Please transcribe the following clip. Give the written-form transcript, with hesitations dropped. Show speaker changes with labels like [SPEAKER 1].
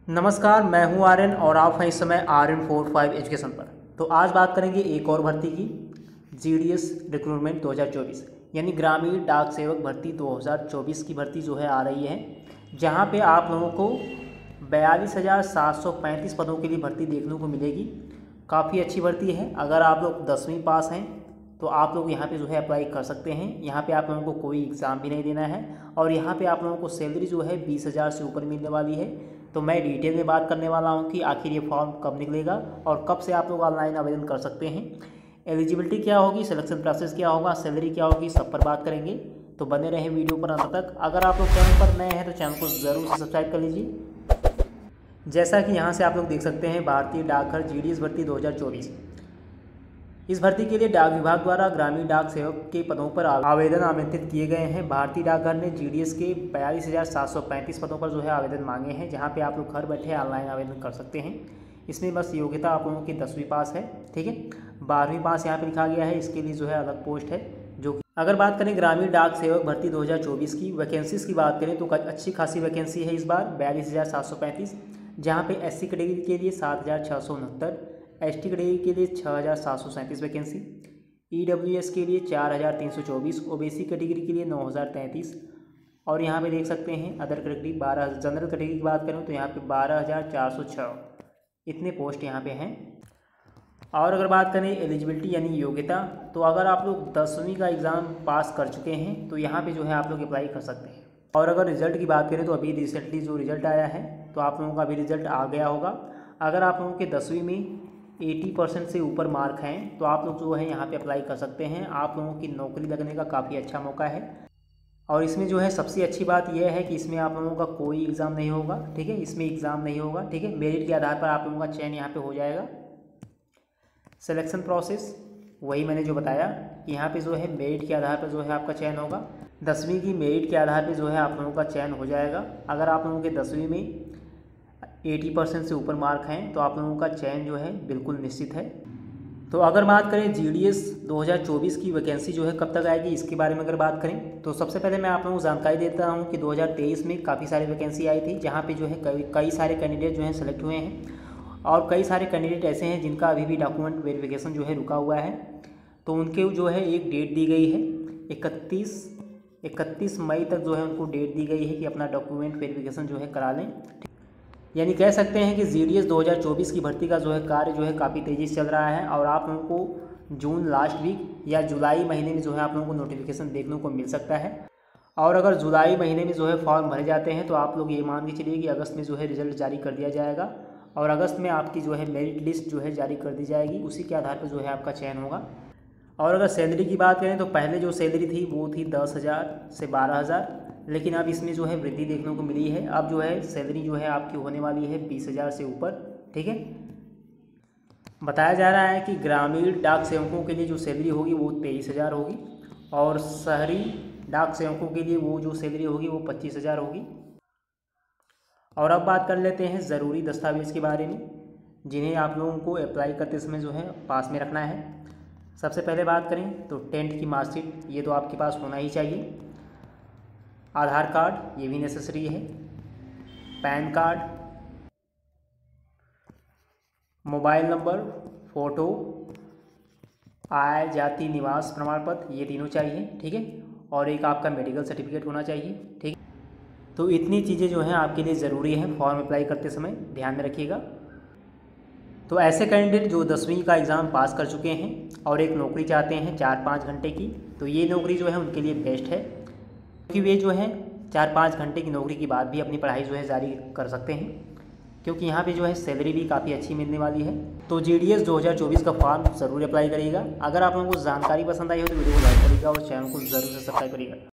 [SPEAKER 1] नमस्कार, मैं हूं आर्यन और आप हैं इस समय RN45 एजुकेशन पर। तो आज बात करेंगे एक और भर्ती की, GDS रिक्रूटमेंट 2024 यानी ग्रामीण डाक सेवक भर्ती 2024 की भर्ती जो है आ रही है, जहां पे आप लोगों को 42,735 पदों के लिए भर्ती देखने को मिलेगी। काफ़ी अच्छी भर्ती है। अगर आप लोग 10वीं पास हैं तो आप लोग यहाँ पे जो है अप्लाई कर सकते हैं। यहाँ पे आप लोगों को कोई एग्ज़ाम भी नहीं देना है और यहाँ पे आप लोगों को सैलरी जो है 20,000 से ऊपर मिलने वाली है। तो मैं डिटेल में बात करने वाला हूँ कि आखिर ये फॉर्म कब निकलेगा और कब से आप लोग ऑनलाइन आवेदन कर सकते हैं, एलिजिबिलिटी क्या होगी, सिलेक्शन प्रोसेस क्या होगा, सैलरी क्या होगी, सब पर बात करेंगे। तो बने रहें वीडियो पर अंत तक। अगर आप लोग चैनल पर नए हैं तो चैनल को ज़रूर से सब्सक्राइब कर लीजिए। जैसा कि यहाँ से आप लोग देख सकते हैं, भारतीय डाकघर GDS भर्ती 2024। इस भर्ती के लिए डाक विभाग द्वारा ग्रामीण डाक सेवक के पदों पर आवेदन आमंत्रित किए गए हैं। भारतीय डाकघर ने GDS के 42,735 पदों पर जो है आवेदन मांगे हैं, जहां पे आप लोग घर बैठे ऑनलाइन आवेदन कर सकते हैं। इसमें बस योग्यता आप लोगों की 10वीं पास है, ठीक है। 12वीं पास यहाँ पे लिखा गया है, इसके लिए जो है अलग पोस्ट है। जो अगर बात करें ग्रामीण डाक सेवक भर्ती 2024 की वैकेंसीज़ की बात करें तो अच्छी खासी वैकेंसी है इस बार, 42,735, जहाँ पे SC कैटेगरी के लिए 7,669, ST कैटेगरी के लिए 6,737 वैकेंसी, EWS के लिए 4,324, OBC कैटेगरी के लिए 9,033 और यहाँ पे देख सकते हैं अदर कैटेगरी 12, जनरल कैटेगरी की बात करें तो यहाँ पे 12,406 इतने पोस्ट यहाँ पे हैं। और अगर बात करें एलिजिबिलिटी यानी योग्यता, तो अगर आप लोग 10वीं का एग्ज़ाम पास कर चुके हैं तो यहाँ पे जो है आप लोग अप्लाई कर सकते हैं। और अगर रिज़ल्ट की बात करें तो अभी रिसेंटली जो रिज़ल्ट आया है तो आप लोगों का अभी रिज़ल्ट आ गया होगा। अगर आप लोगों के 10वीं में 80% से ऊपर मार्क हैं तो आप लोग जो है यहाँ पे अप्लाई कर सकते हैं। आप लोगों की नौकरी लगने का काफ़ी अच्छा मौका है। और इसमें जो है सबसे अच्छी बात यह है कि इसमें आप लोगों का कोई एग्ज़ाम नहीं होगा, ठीक है। इसमें एग्ज़ाम नहीं होगा, ठीक है। मेरिट के आधार पर आप लोगों का चयन यहाँ पे हो जाएगा। सिलेक्शन प्रोसेस वही मैंने जो बताया कि यहाँ पे जो है मेरिट के आधार पर जो है आपका चयन होगा। 10वीं की मेरिट के आधार पर जो है आप लोगों का चयन हो जाएगा। अगर आप लोगों के 10वीं में 80% से ऊपर मार्क हैं तो आप लोगों का चयन जो है बिल्कुल निश्चित है। तो अगर बात करें GDS 2024 की वैकेंसी जो है कब तक आएगी, इसके बारे में अगर बात करें तो सबसे पहले मैं आप लोगों को जानकारी देता हूं कि 2023 में काफ़ी सारी वैकेंसी आई थी, जहां पे जो है कई सारे कैंडिडेट जो हैं सेलेक्ट हुए हैं और कई सारे कैंडिडेट ऐसे हैं जिनका अभी भी डॉक्यूमेंट वेरिफिकेशन जो है रुका हुआ है। तो उनके जो है एक डेट दी गई है, 31 मई तक जो है उनको डेट दी गई है कि अपना डॉक्यूमेंट वेरिफिकेशन जो है करा लें। यानी कह सकते हैं कि GDS 2024 की भर्ती का जो है कार्य जो है काफ़ी तेज़ी से चल रहा है और आप लोगों को जून लास्ट वीक या जुलाई महीने में जो है आप लोगों को नोटिफिकेशन देखने को मिल सकता है। और अगर जुलाई महीने में जो है फॉर्म भरे जाते हैं तो आप लोग ये मान के चलिए कि अगस्त में जो है रिजल्ट जारी कर दिया जाएगा और अगस्त में आपकी जो है मेरिट लिस्ट जो है जारी कर दी जाएगी। उसी के आधार पर जो है आपका चयन होगा। और अगर सैलरी की बात करें तो पहले जो सैलरी थी वो थी 10,000 से 12,000, लेकिन अब इसमें जो है वृद्धि देखने को मिली है। अब जो है सैलरी जो है आपकी होने वाली है 20,000 से ऊपर, ठीक है। बताया जा रहा है कि ग्रामीण डाक सेवकों के लिए जो सैलरी होगी वो 23,000 होगी और शहरी डाक सेवकों के लिए वो जो सैलरी होगी वो 25,000 होगी। और अब बात कर लेते हैं ज़रूरी दस्तावेज़ के बारे में, जिन्हें आप लोगों को अप्लाई करते समय जो है पास में रखना है। सबसे पहले बात करें तो 10th की मार्कशीट, ये तो आपके पास होना ही चाहिए। आधार कार्ड ये भी नेसेसरी है, PAN card, mobile number, photo, आय जाति निवास प्रमाण पत्र, ये तीनों चाहिए, ठीक है। और एक आपका मेडिकल सर्टिफिकेट होना चाहिए, ठीक। तो इतनी चीज़ें जो हैं आपके लिए ज़रूरी हैं फॉर्म अप्लाई करते समय, ध्यान में रखिएगा। तो ऐसे कैंडिडेट जो 10वीं का एग्ज़ाम पास कर चुके हैं और एक नौकरी चाहते हैं 4-5 घंटे की, तो ये नौकरी जो है उनके लिए बेस्ट है, क्योंकि वे जो है 4-5 घंटे की नौकरी के बाद भी अपनी पढ़ाई जो है जारी कर सकते हैं, क्योंकि यहाँ पे जो है सैलरी भी काफ़ी अच्छी मिलने वाली है। तो GDS 2024 का फॉर्म ज़रूर अप्लाई करिएगा। अगर आप लोगों को जानकारी पसंद आई हो तो वीडियो को लाइक करिएगा और चैनल को ज़रूर से सब्सक्राइब करिएगा।